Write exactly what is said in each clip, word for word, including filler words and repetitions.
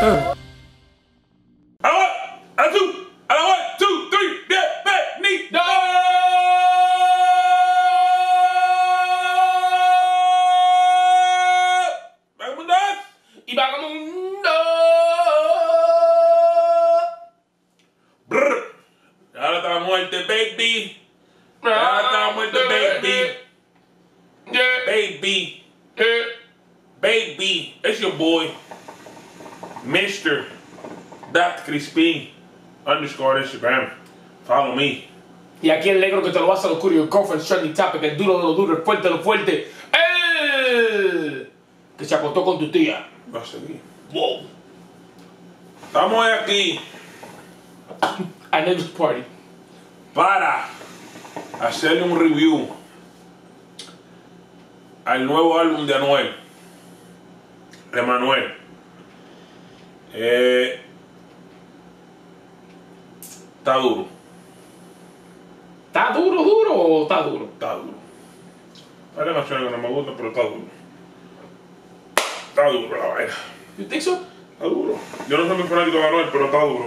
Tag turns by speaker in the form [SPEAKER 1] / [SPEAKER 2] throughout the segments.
[SPEAKER 1] Uh. A la one, a la two, a la one, two, three, bienvenido. Vagabundos y vagamundo. Brr. Ahora está muerte, baby. Ahora está muerte, baby. Yeah. Baby. Yeah. Baby. It's your boy, Mister That Crispin underscore Instagram. Follow me.
[SPEAKER 2] Y aquí el negro que te lo va a hacer lo curio, el conference trending topic, el duro de lo duro, el fuerte de lo fuerte. El que se acostó con tu tía.
[SPEAKER 1] Va a seguir.
[SPEAKER 2] Wow.
[SPEAKER 1] Estamos aquí
[SPEAKER 2] A neighbor's party.
[SPEAKER 1] para hacerle un review al nuevo álbum de Anuel, de Manuel. Eh, está duro.
[SPEAKER 2] ¿Está duro, duro o está duro?
[SPEAKER 1] Está duro. Hay canciones que no me gustan, pero está duro. Está duro la vaina.
[SPEAKER 2] You think so?
[SPEAKER 1] Está duro. Yo no soy muy fanático de Manuel, pero está duro.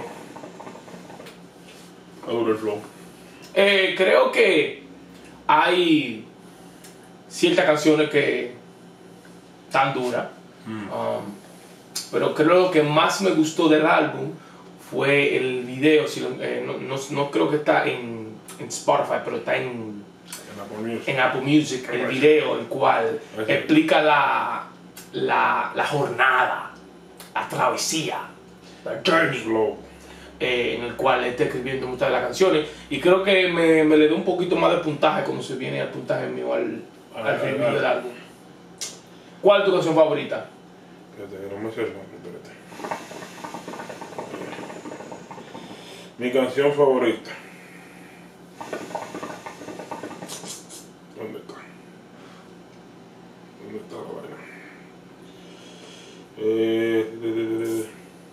[SPEAKER 1] Está duro el flow.
[SPEAKER 2] Eh, creo que hay ciertas canciones que están duras. Mm. Um, pero creo que lo que más me gustó del álbum fue el video. Si lo, eh, no, no, no creo que está en, en Spotify, pero está en,
[SPEAKER 1] en Apple Music.
[SPEAKER 2] En Apple Music el video, el cual okay. explica la, la, la jornada, la travesía, la journey.
[SPEAKER 1] Flow.
[SPEAKER 2] Eh, en el cual está escribiendo muchas de las canciones, y creo que me, me le da un poquito más de puntaje cuando se viene al puntaje mío al, al, al review del álbum. ¿Cuál es tu canción favorita?
[SPEAKER 1] Espérate, que no me sé el nombre, espérate. Mi canción favorita. ¿Dónde está? ¿Dónde está la vaina? Eh, de, de, de, de.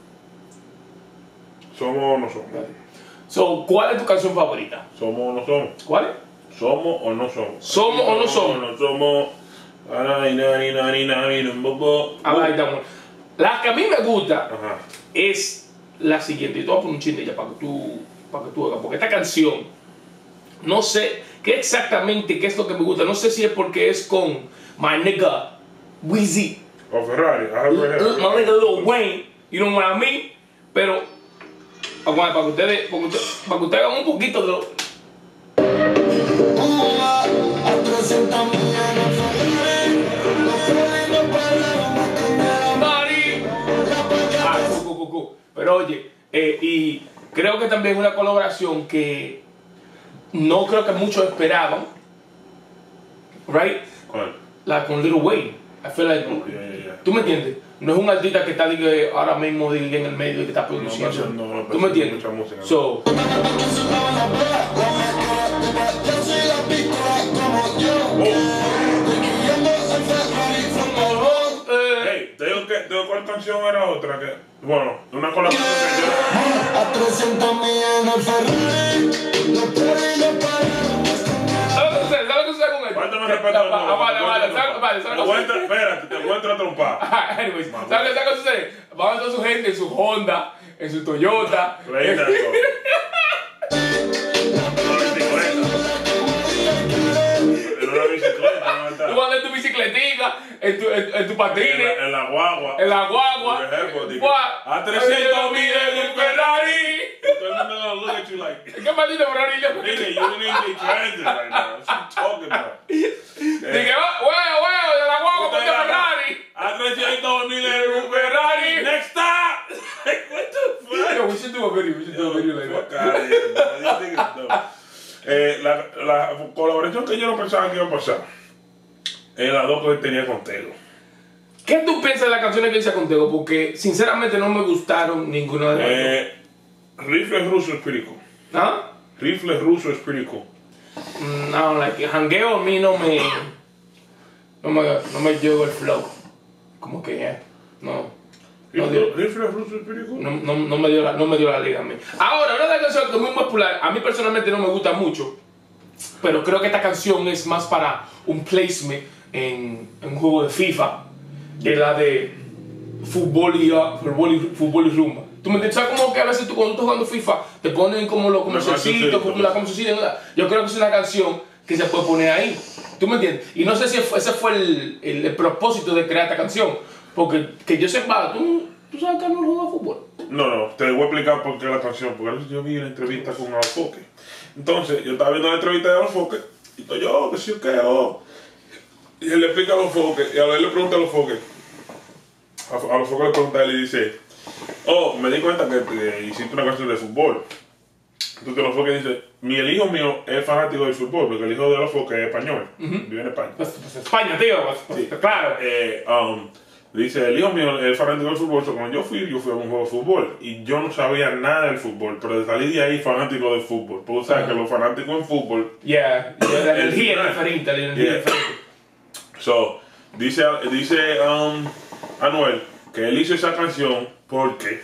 [SPEAKER 1] ¿Somos o no somos?
[SPEAKER 2] So, ¿cuál es tu canción favorita?
[SPEAKER 1] ¿Somos o no somos?
[SPEAKER 2] ¿Cuál es?
[SPEAKER 1] ¿Somos o no somos?
[SPEAKER 2] ¿Somos o no somos?
[SPEAKER 1] No somos. Ay, nani, nani, nani, bobo.
[SPEAKER 2] La que a mí me gusta
[SPEAKER 1] Ajá.
[SPEAKER 2] es la siguiente. Yo te voy a poner un chiste ya para que tú, para que tú hagas. Porque esta canción, no sé qué exactamente qué es lo que me gusta. No sé si es porque es con my nigga Weezy.
[SPEAKER 1] O Ferrari.
[SPEAKER 2] My nigga Lil Wayne. You know what I mean? Pero para que ustedes, para que ustedes, para que ustedes hagan un poquito de lo... Ah, cu, cu, cu, cu. Pero oye, eh, y creo que también es una colaboración que no creo que muchos esperaban, right?
[SPEAKER 1] ¿Cuál?
[SPEAKER 2] La con Lil Wayne. I feel like,
[SPEAKER 1] oh, yeah, yeah, yeah.
[SPEAKER 2] ¿Tú me entiendes? No es un artista que está digo, ahora mismo digo, en el medio y que está produciendo.
[SPEAKER 1] No, no, no,
[SPEAKER 2] ¿Tú me entiendes?
[SPEAKER 1] Mucha música,
[SPEAKER 2] so,
[SPEAKER 1] oh. Hey, te digo que, te digo cuál canción era otra que, bueno, una colaboración que yo.
[SPEAKER 3] A trescientos millones el Ferrari, los tres y los
[SPEAKER 2] ¿sabes lo que sucede con esto?
[SPEAKER 1] Falta más respeto al mundo.
[SPEAKER 2] Vale, vale, vale.
[SPEAKER 1] Te encuentro, espérate, te encuentro a trompar.
[SPEAKER 2] Anyways, ¿sabes lo que sucede? Van toda su gente en su Honda, en su Toyota. Tú vas en tu bicicletica, en tu, en, en tu patines,
[SPEAKER 1] en la, en la guagua,
[SPEAKER 2] en la guagua,
[SPEAKER 1] por ejemplo, digo,
[SPEAKER 2] Gua-
[SPEAKER 1] a trescientos mil en un Ferrari.
[SPEAKER 3] Todo el mundo gonna look at you like,
[SPEAKER 2] ¿qué maldito Ferrari?
[SPEAKER 3] nigga, you're in a transit right now. What you talking about?
[SPEAKER 2] Dije, huevo, huevo, de la guagua, ponte Ferrari.
[SPEAKER 3] A trescientos mil en un Ferrari.
[SPEAKER 1] Next stop.
[SPEAKER 3] Like, what the fuck?
[SPEAKER 2] Yo, we should do a video, we should do a video like
[SPEAKER 3] Fuck
[SPEAKER 2] that.
[SPEAKER 3] out of here, man. These niggas dumb.
[SPEAKER 1] Eh, la, la colaboración que yo no pensaba que iba a pasar es la dos que tenía con Tego.
[SPEAKER 2] ¿Qué tú piensas de las canciones que hice contigo? Porque sinceramente no me gustaron ninguna de las
[SPEAKER 1] Eh, Rifle ruso es pretty cool.
[SPEAKER 2] dos. ¿Ah?
[SPEAKER 1] Rifle ruso es pretty cool.
[SPEAKER 2] No, like, jangueo a mí no me... No me, no me llegó el flow. Como que, yeah, no. No,
[SPEAKER 1] Rifle,
[SPEAKER 2] dio,
[SPEAKER 1] Rifle ruso es pretty cool.
[SPEAKER 2] no, no, no, me dio la, no me dio la liga a mí. Ahora, una de las canciones que es muy popular, a mí personalmente no me gusta mucho, pero creo que esta canción es más para un placement en, en un juego de FIFA, de la de fútbol y, uh, fútbol y, fútbol y rumba. ¿Tú me entiendes? ¿Sabes como que a veces tú cuando estás jugando FIFA te ponen como los comercialcitos, como la comercialcita? Yo creo que es una canción que se puede poner ahí. ¿Tú me entiendes? Y no sé si ese fue el, el, el propósito de crear esta canción. Porque que yo sepa, ¿tú, tú sabes que no juega fútbol?
[SPEAKER 1] No, no, te voy a explicar por qué la canción. Porque yo vi una entrevista con Alfoque. Entonces, yo estaba viendo la entrevista de Alfoque y estoy yo, que sí o qué, oh. Y él le explica a Alfoque y a él le pregunta a Alfoque. A Alfoque le pregunta y le dice, oh, me di cuenta que, que hiciste una canción de fútbol. Entonces Alfoque dice, mi el hijo mío es fanático del fútbol, porque el hijo de Alfoque es español, uh-huh. Vive en España.
[SPEAKER 2] Pues, pues España, tío, pues, sí. Claro.
[SPEAKER 1] Eh, um, dice, el hijo mío es fanático del fútbol, so, cuando yo fui, yo fui a un juego de fútbol y yo no sabía nada del fútbol, pero de salir de ahí fanático del fútbol. Porque sabes uh-huh. que los fanáticos en fútbol...
[SPEAKER 2] Yeah, yeah, la energía es diferente, la energía yeah. es diferente.
[SPEAKER 1] So, dice, dice um, Anuel que él hizo esa canción porque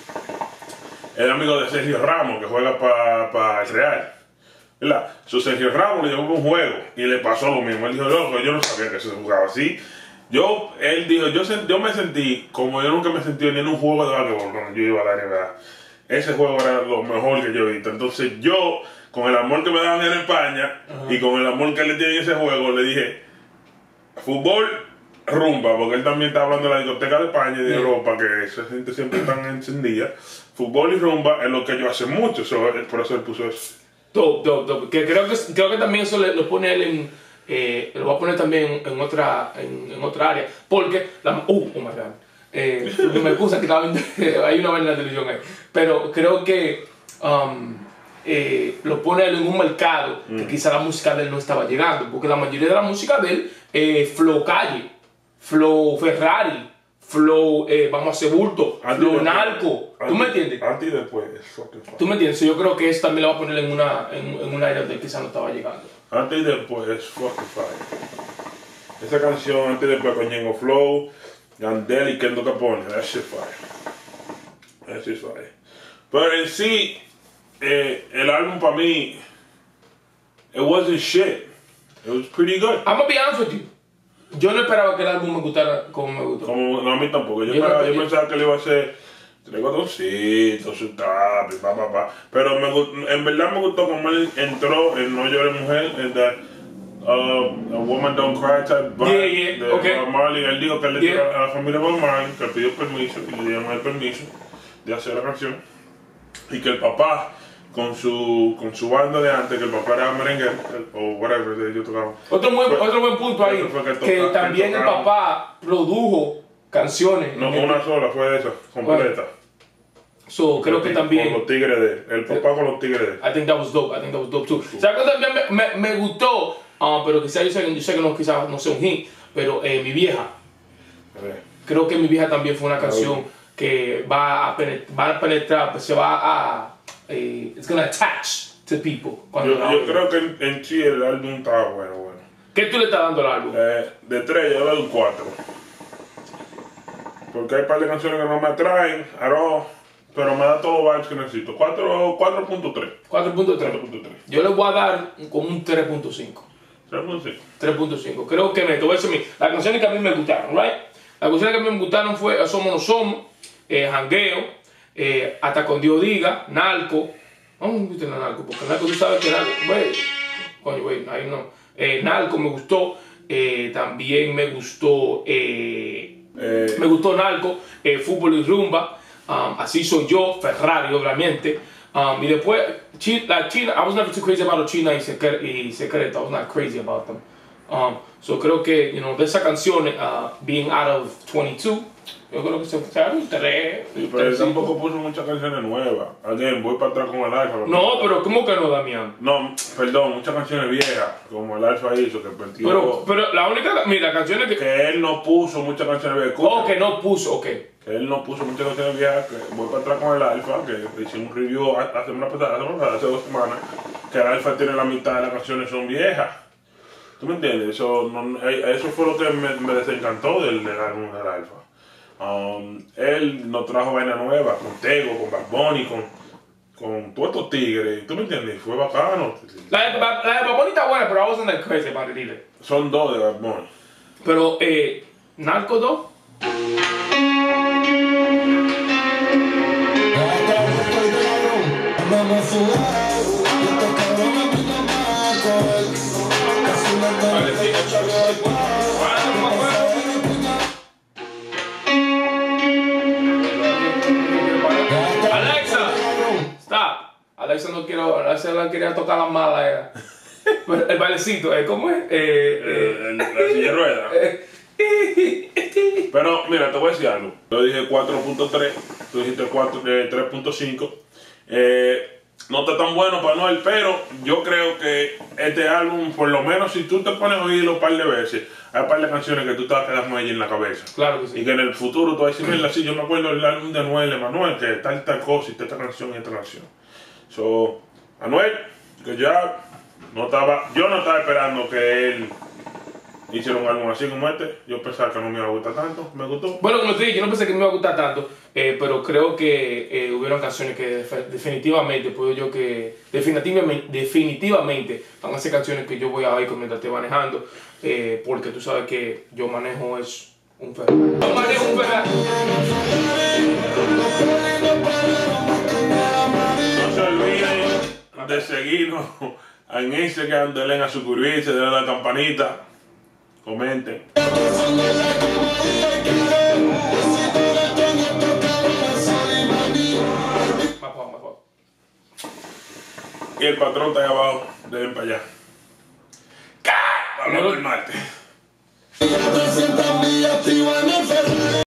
[SPEAKER 1] es amigo de Sergio Ramos, que juega para pa el Real. ¿Verdad? So, Sergio Ramos le llevó un juego y le pasó lo mismo. Él dijo, loco, yo no sabía que se jugaba así. Yo, él dijo, yo, yo me sentí como yo nunca me sentí ni en un juego de básquetbol cuando yo iba a la N B A. Ese juego era lo mejor que yo he visto. Entonces yo, con el amor que me daban en España uh-huh. y con el amor que él le tiene en ese juego, le dije, fútbol, rumba, porque él también está hablando de la discoteca de España y de yeah. Europa, que esa gente siempre está encendida. Fútbol y rumba es lo que ellos hacen mucho, so, por eso él puso eso.
[SPEAKER 2] Dope, dope, dope. Que creo que creo que también eso le, lo pone él en, eh, lo va a poner también en otra, en, en otra área, porque la, uh, oh my God, eh, me excusa que estaba viendo, hay una vaina en la televisión ahí, pero creo que um, eh, lo pone él en un mercado mm. que quizá la música de él no estaba llegando, porque la mayoría de la música de él eh, flow calle, flow Ferrari, flow eh, vamos a hacer bulto, flow narco, ¿tú me entiendes?
[SPEAKER 1] Antes y después,
[SPEAKER 2] ¿tú me entiendes? Yo creo que eso también lo va a poner en una en, en un área donde quizá no estaba llegando.
[SPEAKER 1] Antes y después es Spotify. Esa canción antes y después con Ñengo Flow, Yandel y Kendo Capone, that shit fire. That shit fire. Pero en sí, eh, el álbum para mí, it wasn't shit. It was pretty good.
[SPEAKER 2] I'm gonna be honest with you. Yo no esperaba que el álbum me gustara como me gustó.
[SPEAKER 1] Como, no, a mí tampoco. Yo, yo, esperaba, no, yo pensaba que le iba a hacer tres botoncitos, su tap, pa, pa, pa. Pero me, en verdad me gustó como él entró en No Llores Mujer, en that uh, A Woman Don't Cry type vibe
[SPEAKER 2] yeah, yeah.
[SPEAKER 1] de
[SPEAKER 2] Okay.
[SPEAKER 1] Bob Marley. Él dijo que él le
[SPEAKER 2] yeah.
[SPEAKER 1] dio a la familia Bob Marley, que pidió permiso y le dieron el permiso de hacer la canción. Y que el papá, con su, con su banda de antes, que el papá era merengue o whatever, ellos tocaban.
[SPEAKER 2] Otro buen, otro buen punto ahí, que, toca, que también el papá produjo canciones.
[SPEAKER 1] No, una el... sola fue esa, completa.
[SPEAKER 2] Bueno. So, creo que también...
[SPEAKER 1] Con los tigres de el papá con los tigres de
[SPEAKER 2] I think that was dope, I think that was dope too. O sea, que también me, me, me gustó, uh, pero quizás yo sé, yo sé que no, quizás no sea un hit, pero eh, Mi Vieja. Okay. Creo que Mi Vieja también fue una canción que va a penetrar, va a penetrar se va a... Uh, it's gonna attach to people.
[SPEAKER 1] Yo, yo creo que en, en sí el álbum está bueno, bueno.
[SPEAKER 2] ¿Qué tú le estás dando al álbum?
[SPEAKER 1] Eh, de tres yo le doy un cuatro. Porque hay un par de canciones que no me atraen, aro, pero me da todos los vibes que necesito. cuatro punto tres.
[SPEAKER 2] cuatro punto tres. Yo le voy a dar como un tres punto cinco.
[SPEAKER 1] tres punto cinco.
[SPEAKER 2] tres punto cinco. Creo que me te voy a decir, las canciones que a mí me gustaron, right? Las canciones que a mí me gustaron fue Somos No Somos, eh, Jangueo, Eh, hasta con Dios diga, Narco. No me gusta el Narco, porque Narco tú sabes que Narco, güey, coño, güey, ahí no. Eh, Narco me gustó, eh, también me gustó, eh, eh. me gustó Narco, eh, Fútbol y Rumba, um, Así Soy Yo, Ferrari, obviamente. Um, y después, China, China, I was never too crazy about China y Secreto, y Secreto, I was not crazy about them. Um, so creo que, you know, de esas canciones, uh, being out of twenty-two, yo creo que se escucharon tres.
[SPEAKER 1] Sí, pero él tampoco puso muchas canciones nuevas. Alguien, voy para atrás con el Alfa.
[SPEAKER 2] No, pero ¿cómo que no, Damián?
[SPEAKER 1] No, perdón, muchas canciones viejas, como el Alfa hizo, que perdió.
[SPEAKER 2] Pero, pero la única, mira, canciones que...
[SPEAKER 1] Que él no puso muchas canciones viejas.
[SPEAKER 2] Oh, que no puso, ok.
[SPEAKER 1] Que él no puso muchas canciones viejas, que voy para atrás con el Alfa, que hicimos un review hace una pasada, hace dos semanas, que el Alfa tiene la mitad de las canciones son viejas. ¿Tú me entiendes? Eso, no, eso fue lo que me, me desencantó del, del álbum del Alfa. Um, él nos trajo vaina nueva, con Tego, con Bad Bunny, con, con todos estos tigres. ¿Tú me entiendes? Fue bacano.
[SPEAKER 2] La de, la de Bad Bunny está buena, pero I wasn't that crazy about it either.
[SPEAKER 1] Son dos de Bad Bunny.
[SPEAKER 2] Pero, eh, Narco dos. Alexa no quiero, Alexa no quería tocar la mala, era. Pero el bailecito, ¿eh? ¿Cómo es? Eh,
[SPEAKER 1] Eh,
[SPEAKER 2] eh,
[SPEAKER 1] en la silla de ruedas. Pero mira, te voy a decir algo. Yo dije cuatro punto tres, tú dijiste tres punto cinco. Eh, no está tan bueno para Noel, pero yo creo que este álbum, por lo menos si tú te pones a oírlo un par de veces, hay un par de canciones que tú te vas a quedar con ella en la cabeza.
[SPEAKER 2] Claro que sí.
[SPEAKER 1] Y que en el futuro tú vas a decir, mira, sí, yo me acuerdo del álbum de Anuel, Emanuel, que tal, tal cosa, y esta canción y esta canción. So, Anuel, que ya no estaba, yo no estaba esperando que él hiciera un álbum así como este. Yo pensaba que no me iba a gustar tanto, me gustó.
[SPEAKER 2] Bueno, como te dije, yo no pensé que me iba a gustar tanto, eh, pero creo que eh, hubieron canciones que def- definitivamente, puedo yo que definitivamente, definitivamente van a ser canciones que yo voy a oír mientras esté manejando, eh, porque tú sabes que yo manejo es un Ferrari. Yo manejo un Ferrari.
[SPEAKER 1] No se olviden de seguirnos en Instagram, denle a suscribirse, denle a la campanita, comenten.
[SPEAKER 2] Más pa- más pa-
[SPEAKER 1] Y el patrón está ahí abajo, denle para allá. Hablamos el martes.
[SPEAKER 3] trescientas millas activa en el Ferrari.